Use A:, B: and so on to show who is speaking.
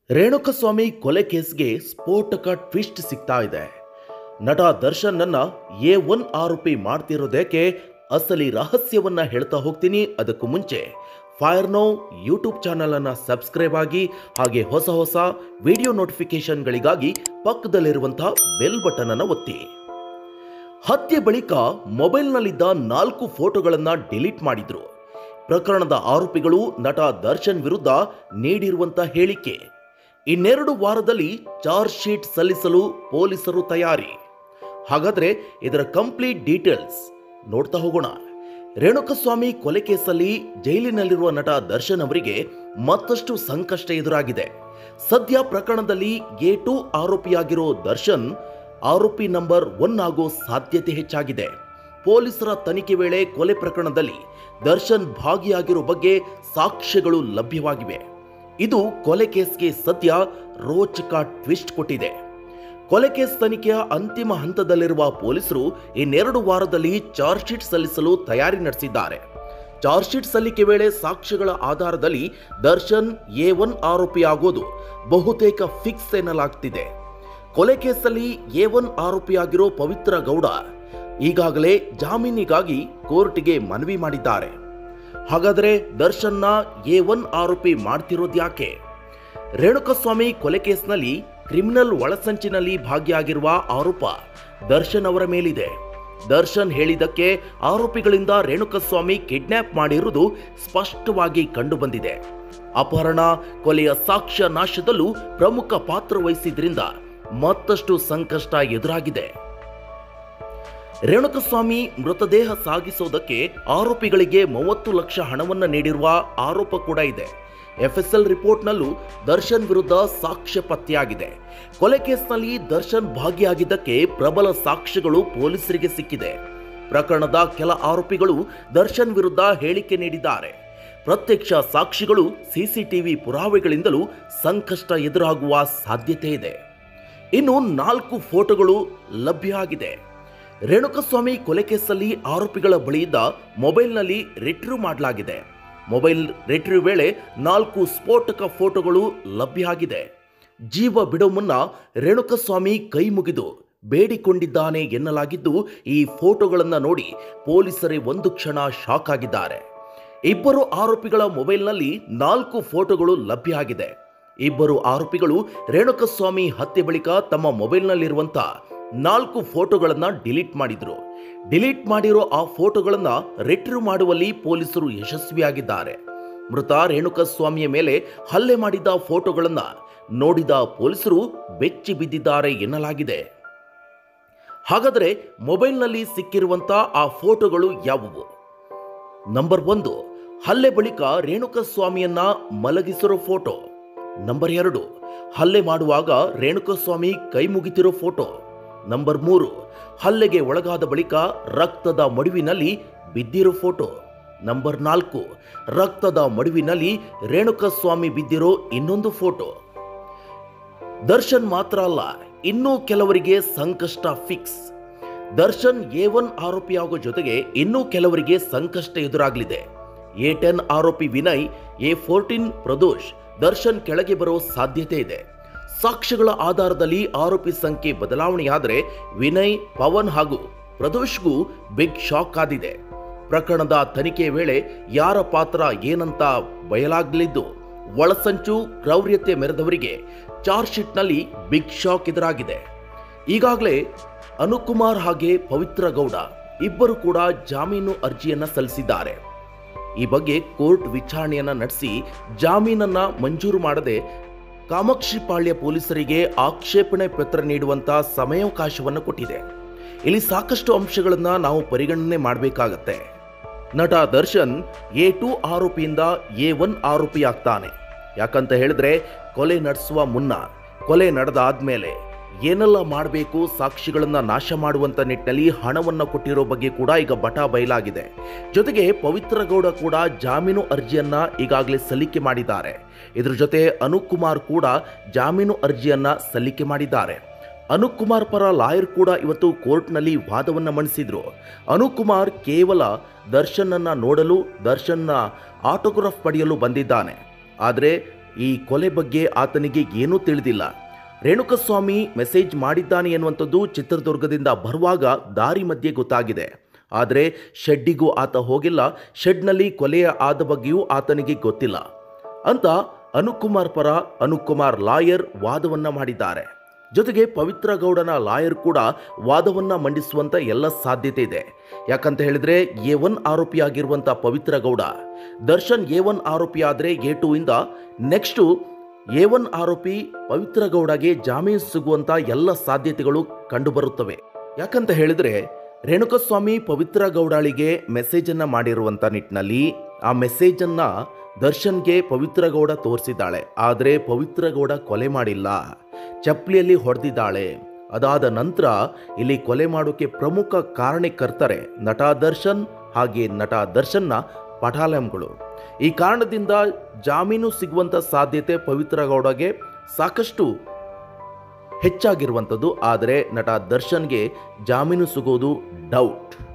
A: ರೇಣುಕಸ್ವಾಮಿ ಕೊಲೆ ಕೇಸ್ಗೆ ಸ್ಫೋಟಕ ಟ್ವಿಸ್ಟ್ ಸಿಗ್ತಾ ಇದೆ. ನಟ ದರ್ಶನ್ ನನ್ನ A1 ಆರೋಪಿ ಮಾಡ್ತಿರೋದಕ್ಕೆ ಅಸಲಿ ರಹಸ್ಯವನ್ನ ಹೇಳ್ತಾ ಹೋಗ್ತೀನಿ. ಅದಕ್ಕೂ ಮುಂಚೆ ಫೈರ್ ನೌ ಯೂಟ್ಯೂಬ್ ಚಾನಲ್ ಅನ್ನ ಸಬ್ಸ್ಕ್ರೈಬ್ ಆಗಿ, ಹಾಗೆ ಹೊಸ ವಿಡಿಯೋ ನೋಟಿಫಿಕೇಶನ್ಗಳಿಗಾಗಿ ಪಕ್ಕದಲ್ಲಿರುವಂತಹ ಬೆಲ್ ಬಟನ್ ಅನ್ನು ಒತ್ತಿ. ಹತ್ಯೆ ಬಳಿಕ ಮೊಬೈಲ್ನಲ್ಲಿದ್ದ 4 ಫೋಟೋಗಳನ್ನ ಡಿಲೀಟ್ ಮಾಡಿದ್ರು. ಪ್ರಕರಣದ ಆರೋಪಿಗಳು ನಟ ದರ್ಶನ್ ವಿರುದ್ಧ ನೀಡಿರುವಂತಹ ಹೇಳಿಕೆ. ಇನ್ನೆರಡು ವಾರದಲ್ಲಿ ಚಾರ್ಜ್ ಶೀಟ್ ಸಲ್ಲಿಸಲು ಪೊಲೀಸರು ತಯಾರಿ. ಹಾಗಾದ್ರೆ ಇದರ ಕಂಪ್ಲೀಟ್ ಡೀಟೇಲ್ಸ್ ನೋಡ್ತಾ ಹೋಗೋಣ. ರೇಣುಕಸ್ವಾಮಿ ಕೊಲೆ ಕೇಸಲ್ಲಿ ಜೈಲಿನಲ್ಲಿರುವ ನಟ ದರ್ಶನ್ ಅವರಿಗೆ ಮತ್ತಷ್ಟು ಸಂಕಷ್ಟ ಎದುರಾಗಿದೆ. ಸದ್ಯ ಪ್ರಕರಣದಲ್ಲಿ A2 ಆರೋಪಿಯಾಗಿರೋ ದರ್ಶನ್ ಆರೋಪಿ ನಂಬರ್ 1 ಆಗೋ ಸಾಧ್ಯತೆ ಹೆಚ್ಚಾಗಿದೆ. ಪೊಲೀಸರ ತನಿಖೆ ವೇಳೆ ಕೊಲೆ ಪ್ರಕರಣದಲ್ಲಿ ದರ್ಶನ್ ಭಾಗಿಯಾಗಿರೋ ಬಗ್ಗೆ ಸಾಕ್ಷ್ಯಗಳು ಲಭ್ಯವಾಗಿವೆ. ಇದು ಕೊಲೆ ಕೇಸ್ಗೆ ಸದ್ಯ ರೋಚಕ ಟ್ವಿಸ್ಟ್ ಕೊಟ್ಟಿದೆ. ಕೊಲೆ ಕೇಸ್ ತನಿಖೆಯ ಅಂತಿಮ ಹಂತದಲ್ಲಿರುವ ಪೊಲೀಸರು ಇನ್ನೆರಡು ವಾರದಲ್ಲಿ ಚಾರ್ಜ್ ಶೀಟ್ ಸಲ್ಲಿಸಲು ತಯಾರಿ ನಡೆಸಿದ್ದಾರೆ. ಚಾರ್ಜ್ ಶೀಟ್ ಸಲ್ಲಿಕೆ ವೇಳೆ ಸಾಕ್ಷ್ಯಗಳ ಆಧಾರದಲ್ಲಿ ದರ್ಶನ್ A1 ಆರೋಪಿ ಆಗೋದು ಬಹುತೇಕ ಫಿಕ್ಸ್ ಎನ್ನಲಾಗ್ತಿದೆ. ಕೊಲೆ ಕೇಸಲ್ಲಿ A1 ಆರೋಪಿಯಾಗಿರೋ ಪವಿತ್ರ ಗೌಡ ಈಗಾಗಲೇ ಜಾಮೀನಿಗಾಗಿ ಕೋರ್ಟ್ಗೆ ಮನವಿ ಮಾಡಿದ್ದಾರೆ. ಹಾಗಾದರೆ ದರ್ಶನ್ನ A1 ಆರೋಪಿ ಮಾಡ್ತಿರೋದ್ಯಾಕೆ? ರೇಣುಕಸ್ವಾಮಿ ಕೊಲೆ ಕೇಸ್ನಲ್ಲಿ ಕ್ರಿಮಿನಲ್ ಒಳಸಂಚಿನಲ್ಲಿ ಭಾಗಿಯಾಗಿರುವ ಆರೋಪ ದರ್ಶನ್ ಅವರ ಮೇಲಿದೆ. ದರ್ಶನ್ ಹೇಳಿದ್ದಕ್ಕೆ ಆರೋಪಿಗಳಿಂದ ರೇಣುಕಸ್ವಾಮಿ ಕಿಡ್ನಾಪ್ ಮಾಡಿರುವುದು ಸ್ಪಷ್ಟವಾಗಿ ಕಂಡುಬಂದಿದೆ. ಅಪಹರಣ, ಕೊಲೆಯ ಸಾಕ್ಷ್ಯ ನಾಶದಲ್ಲೂ ಪ್ರಮುಖ ಪಾತ್ರ ವಹಿಸಿದ್ರಿಂದ ಮತ್ತಷ್ಟು ಸಂಕಷ್ಟ ಎದುರಾಗಿದೆ. ರೇಣುಕಸ್ವಾಮಿ ಮೃತದೇಹ ಸಾಗಿಸೋದಕ್ಕೆ ಆರೋಪಿಗಳಿಗೆ 30 ಲಕ್ಷ ಹಣವನ್ನು ನೀಡಿರುವ ಆರೋಪ ಕೂಡ ಇದೆ. FSL ರಿಪೋರ್ಟ್ನಲ್ಲೂ ದರ್ಶನ್ ವಿರುದ್ಧ ಸಾಕ್ಷ್ಯ ಪತ್ತೆಯಾಗಿದೆ. ಕೊಲೆ ಕೇಸ್ನಲ್ಲಿ ದರ್ಶನ್ ಭಾಗಿಯಾಗಿದ್ದಕ್ಕೆ ಪ್ರಬಲ ಸಾಕ್ಷ್ಯಗಳು ಪೊಲೀಸರಿಗೆ ಸಿಕ್ಕಿದೆ. ಪ್ರಕರಣದ ಕೆಲ ಆರೋಪಿಗಳು ದರ್ಶನ್ ವಿರುದ್ಧ ಹೇಳಿಕೆ ನೀಡಿದ್ದಾರೆ. ಪ್ರತ್ಯಕ್ಷ ಸಾಕ್ಷಿಗಳು, CCTV ಪುರಾವೆಗಳಿಂದಲೂ ಸಂಕಷ್ಟ ಎದುರಾಗುವ ಸಾಧ್ಯತೆ ಇದೆ. ಇನ್ನು 4 ಫೋಟೋಗಳು ಲಭ್ಯ ಆಗಿದೆ. ರೇಣುಕಸ್ವಾಮಿ ಕೊಲೆ ಕೇಸಲ್ಲಿ ಆರೋಪಿಗಳ ಬಳಿಯಿದ್ದ ಮೊಬೈಲ್ನಲ್ಲಿ ರಿಟ್ರೀವ್ ಮಾಡಲಾಗಿದೆ. ಮೊಬೈಲ್ ರಿಟ್ರೀವ್ ವೇಳೆ 4 ಸ್ಫೋಟಕ ಫೋಟೋಗಳು ಲಭ್ಯ ಆಗಿದೆ. ಜೀವ ಬಿಡೋ ಮುನ್ನ ರೇಣುಕಸ್ವಾಮಿ ಕೈ ಮುಗಿದು ಬೇಡಿಕೊಂಡಿದ್ದಾನೆ ಎನ್ನಲಾಗಿದ್ದು, ಈ ಫೋಟೋಗಳನ್ನು ನೋಡಿ ಪೊಲೀಸರೇ ಒಂದು ಕ್ಷಣ ಶಾಕ್ ಆಗಿದ್ದಾರೆ. ಇಬ್ಬರು ಆರೋಪಿಗಳ ಮೊಬೈಲ್ನಲ್ಲಿ 4 ಫೋಟೋಗಳು ಲಭ್ಯ ಆಗಿದೆ. ಇಬ್ಬರು ಆರೋಪಿಗಳು ರೇಣುಕಸ್ವಾಮಿ ಹತ್ಯೆ ಬಳಿಕ ತಮ್ಮ ಮೊಬೈಲ್ನಲ್ಲಿರುವಂತಹ 4 ಫೋಟೋಗಳನ್ನ ಡಿಲೀಟ್ ಮಾಡಿದ್ರು. ಡಿಲೀಟ್ ಮಾಡಿರೋ ಆ ಫೋಟೋಗಳನ್ನ ರಿಟ್ರೀವ್ ಮಾಡುವಲ್ಲಿ ಪೊಲೀಸರು ಯಶಸ್ವಿಯಾಗಿದ್ದಾರೆ. ಮೃತ ರೇಣುಕಸ್ವಾಮಿಯ ಮೇಲೆ ಹಲ್ಲೆ ಮಾಡಿದ ಫೋಟೋಗಳನ್ನ ನೋಡಿದ ಪೊಲೀಸರು ಬೆಚ್ಚಿ ಬಿದ್ದಿದ್ದಾರೆ ಎನ್ನಲಾಗಿದೆ. ಹಾಗಾದರೆ ಮೊಬೈಲ್ನಲ್ಲಿ ಸಿಕ್ಕಿರುವಂತ ಆ ಫೋಟೋಗಳು ಯಾವುವು? ನಂಬರ್ 1, ಹಲ್ಲೆ ಬಳಿಕ ರೇಣುಕಸ್ವಾಮಿಯನ್ನ ಮಲಗಿಸಿರೋ ಫೋಟೋ. ನಂಬರ್ 2, ಹಲ್ಲೆ ಮಾಡುವಾಗ ರೇಣುಕಸ್ವಾಮಿ ಕೈ ಮುಗಿತಿರೋ ಫೋಟೋ. ನಂಬರ್ 3, ಹಲ್ಲೆಗೆ ಒಳಗಾದ ಬಳಿಕ ರಕ್ತದ ಮಡುವಿನಲ್ಲಿ ಬಿದ್ದಿರೋ ಫೋಟೋ. ನಂಬರ್ 4, ರಕ್ತದ ಮಡುವಿನಲ್ಲಿ ರೇಣುಕಸ್ವಾಮಿ ಬಿದ್ದಿರೋ ಇನ್ನೊಂದು ಫೋಟೋ. ದರ್ಶನ್ ಮಾತ್ರ ಅಲ್ಲ, ಇನ್ನೂ ಕೆಲವರಿಗೆ ಸಂಕಷ್ಟ ಫಿಕ್ಸ್. ದರ್ಶನ್ A1 ಆರೋಪಿಯಾಗೋ ಜೊತೆಗೆ ಇನ್ನೂ ಕೆಲವರಿಗೆ ಸಂಕಷ್ಟ ಎದುರಾಗಲಿದೆ. A10 ಆರೋಪಿ ವಿನಯ್, A14 ಪ್ರದೋಷ್ ದರ್ಶನ್ ಕೆಳಗೆ ಬರೋ ಸಾಧ್ಯತೆ ಇದೆ. ಸಾಕ್ಷ್ಯಗಳ ಆಧಾರದಲ್ಲಿ ಆರೋಪಿ ಸಂಖ್ಯೆ ಬದಲಾವಣೆಯಾದರೆ ವಿನಯ್, ಪವನ್ ಹಾಗೂ ಪ್ರದೋಷ್ಗೂ ಬಿಗ್ ಶಾಕ್ ಆದಿದೆ. ಪ್ರಕರಣದ ತನಿಖೆ ವೇಳೆ ಯಾರ ಪಾತ್ರ ಏನಂತ ಬಯಲಾಗಲಿದ್ದು, ಒಳಸಂಚು, ಕ್ರೌರ್ಯತೆ ಮೆರೆದವರಿಗೆ ಚಾರ್ಜ್ ಶೀಟ್ನಲ್ಲಿ ಬಿಗ್ ಶಾಕ್ ಎದುರಾಗಿದೆ. ಈಗಾಗಲೇ ಅನುಕುಮಾರ್ ಹಾಗೆ ಪವಿತ್ರ ಗೌಡ ಇಬ್ಬರು ಕೂಡ ಜಾಮೀನು ಅರ್ಜಿಯನ್ನ ಸಲ್ಲಿಸಿದ್ದಾರೆ. ಈ ಬಗ್ಗೆ ಕೋರ್ಟ್ ವಿಚಾರಣೆಯನ್ನ ನಡೆಸಿ ಜಾಮೀನನ್ನ ಮಂಜೂರು ಮಾಡದೆ ಕಾಮಾಕ್ಷಿಪಾಳ್ಯ ಪೊಲೀಸರಿಗೆ ಆಕ್ಷೇಪಣೆ ಪತ್ರ ನೀಡುವಂತ ಸಮಯಾವಕಾಶವನ್ನು ಕೊಟ್ಟಿದೆ. ಇಲ್ಲಿ ಸಾಕಷ್ಟು ಅಂಶಗಳನ್ನ ನಾವು ಪರಿಗಣನೆ ಮಾಡಬೇಕಾಗತ್ತೆ. ನಟ ದರ್ಶನ್ A2 ಆರೋಪಿಯಿಂದ A1 ಆರೋಪಿ ಆಗ್ತಾನೆ. ಯಾಕಂತ ಹೇಳಿದ್ರೆ ಕೊಲೆ ನಡೆಸುವ ಮುನ್ನ, ಕೊಲೆ ನಡೆದಾದ್ಮೇಲೆ ಏನೆಲ್ಲ ಮಾಡಬೇಕು, ಸಾಕ್ಷಿಗಳನ್ನ ನಾಶ ಮಾಡುವಂತ ನಿಟ್ಟಿನಲ್ಲಿ ಹಣವನ್ನು ಕೊಟ್ಟಿರೋ ಬಗ್ಗೆ ಕೂಡ ಈಗ ಬಟಾ ಬಯಲಾಗಿದೆ. ಜೊತೆಗೆ ಪವಿತ್ರ ಗೌಡ ಕೂಡ ಜಾಮೀನು ಅರ್ಜಿಯನ್ನ ಈಗಾಗಲೇ ಸಲ್ಲಿಕೆ ಮಾಡಿದ್ದಾರೆ. ಇದರ ಜೊತೆ ಅನುಕುಮಾರ್ ಕೂಡ ಜಾಮೀನು ಅರ್ಜಿಯನ್ನ ಸಲ್ಲಿಕೆ ಮಾಡಿದ್ದಾರೆ. ಅನುಕುಮಾರ್ ಪರ ಲಾಯರ್ ಕೂಡ ಇವತ್ತು ಕೋರ್ಟ್ನಲ್ಲಿ ವಾದವನ್ನ ಮಂಡಿಸಿದ್ರು. ಅನುಕುಮಾರ್ ಕೇವಲ ದರ್ಶನ್ನನ್ನ ನೋಡಲು, ದರ್ಶನ್ನ ಆಟೋಗ್ರಾಫ್ ಪಡೆಯಲು ಬಂದಿದ್ದಾನೆ. ಆದರೆ ಈ ಕೊಲೆ ಬಗ್ಗೆ ಆತನಿಗೆ ಏನೂ ತಿಳಿದಿಲ್ಲ. ರೇಣುಕಸ್ವಾಮಿ ಮೆಸೇಜ್ ಮಾಡಿದ್ದಾನೆ ಎನ್ನುವಂಥದ್ದು ಚಿತ್ರದುರ್ಗದಿಂದ ಬರುವಾಗ ದಾರಿ ಮಧ್ಯೆ ಗೊತ್ತಾಗಿದೆ. ಆದರೆ ಶೆಡ್ಡಿಗೂ ಆತ ಹೋಗಿಲ್ಲ, ಶೆಡ್ನಲ್ಲಿ ಕೊಲೆಯ ಆದ ಬಗ್ಗೆಯೂ ಆತನಿಗೆ ಗೊತ್ತಿಲ್ಲ ಅಂತ ಅನುಕುಮಾರ್ ಪರ ಅನುಕುಮಾರ್ ಲಾಯರ್ ವಾದವನ್ನ ಮಾಡಿದ್ದಾರೆ. ಜೊತೆಗೆ ಪವಿತ್ರ ಗೌಡನ ಲಾಯರ್ ಕೂಡ ವಾದವನ್ನ ಮಂಡಿಸುವಂತ ಎಲ್ಲ ಸಾಧ್ಯತೆ ಇದೆ. ಯಾಕಂತ ಹೇಳಿದ್ರೆ A1 ಆರೋಪಿಯಾಗಿರುವಂಥ ಪವಿತ್ರ ಗೌಡ, ದರ್ಶನ್ A1 ಆರೋಪಿ ಆದರೆ A2 ಇಂದ ನೆಕ್ಸ್ಟು A1 ಆರೋಪಿ ಪವಿತ್ರ ಗೌಡಗೆ ಜಾಮೀನು ಸಿಗುವಂತ ಎಲ್ಲ ಸಾಧ್ಯತೆಗಳು ಕಂಡುಬರುತ್ತವೆ. ಯಾಕಂತ ಹೇಳಿದ್ರೆ ರೇಣುಕಸ್ವಾಮಿ ಪವಿತ್ರ ಗೌಡಳಿಗೆ ಮೆಸೇಜನ್ನು ಮಾಡಿರುವಂಥ ನಿಟ್ಟಿನಲ್ಲಿ ಆ ಮೆಸೇಜನ್ನು ದರ್ಶನ್ಗೆ ಪವಿತ್ರ ಗೌಡ ತೋರಿಸಿದ್ದಾಳೆ. ಆದರೆ ಪವಿತ್ರ ಗೌಡ ಕೊಲೆ ಮಾಡಿಲ್ಲ, ಚಪ್ಪಲಿಯಲ್ಲಿ ಹೊಡೆದಿದ್ದಾಳೆ. ಅದಾದ ನಂತರ ಇಲ್ಲಿ ಕೊಲೆ ಮಾಡೋಕ್ಕೆ ಪ್ರಮುಖ ಕಾರಣಕರ್ತರೆ ನಟ ದರ್ಶನ್ ಹಾಗೆ ನಟ ದರ್ಶನ್ನ ಪಟಾಲಂಗಳು. ಈ ಕಾರಣದಿಂದ ಜಾಮೀನು ಸಿಗುವಂಥ ಸಾಧ್ಯತೆ ಪವಿತ್ರ ಗೌಡಗೆ ಸಾಕಷ್ಟು ಹೆಚ್ಚಾಗಿರುವಂಥದ್ದು. ಆದರೆ ನಟ ದರ್ಶನ್ಗೆ ಜಾಮೀನು ಸಿಗೋದು ಡೌಟ್.